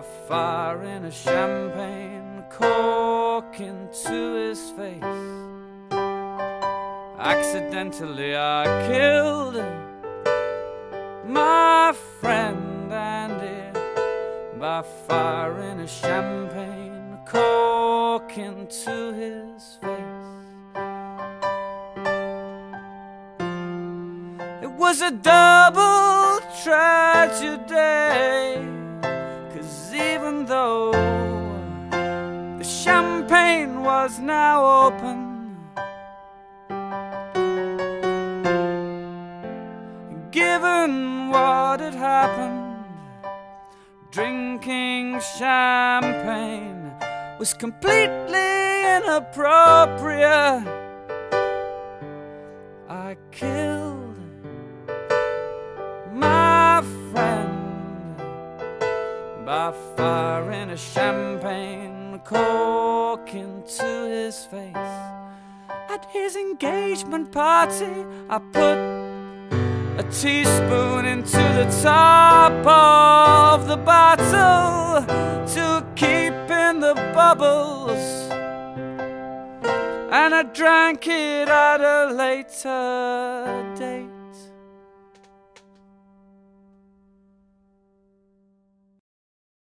fire in a champagne cork into his face. Accidentally I killed my friend Andy by fire in a champagne cork into his face. It was a double tragedy, 'cause even though the champagne was now open, given what had happened, drinking champagne was completely inappropriate. I killed my friend by fire in a champagne cork into his face. At his engagement party, I put a teaspoon into the top of the bottle to keep in the bubbles, and I drank it at a later date.